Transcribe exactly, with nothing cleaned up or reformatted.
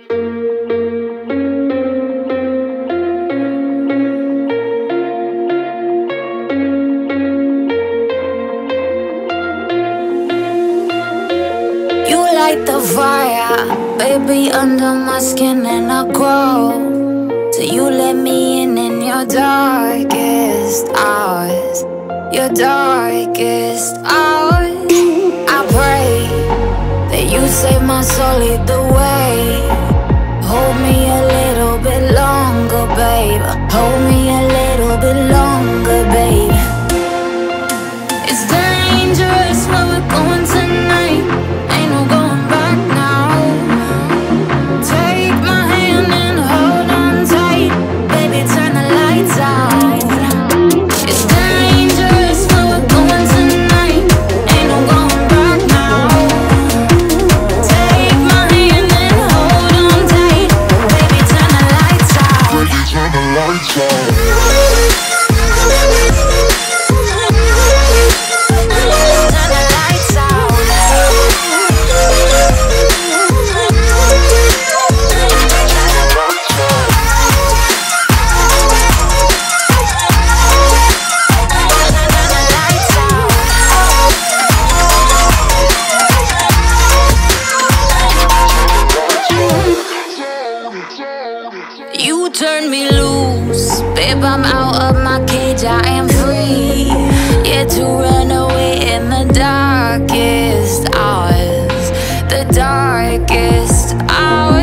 Light the fire, baby, under my skin, and I grow till you let me in in your darkest hours, your darkest hours. I pray that you save my soul either way. Hold me a little bit longer, babe. Hold me a little bit longer, babe. It's dangerous where we're going tonight. Ain't no going back now. Take my hand and hold on tight. Baby, turn the lights out. It's dangerous where we're going tonight. Ain't no going back now. Take my hand and hold on tight. Baby, turn the lights out. Baby, turn the lights out. You turn me loose, babe, I'm out of my cage, I am free. Yeah, to run away in the darkest hours, the darkest hours.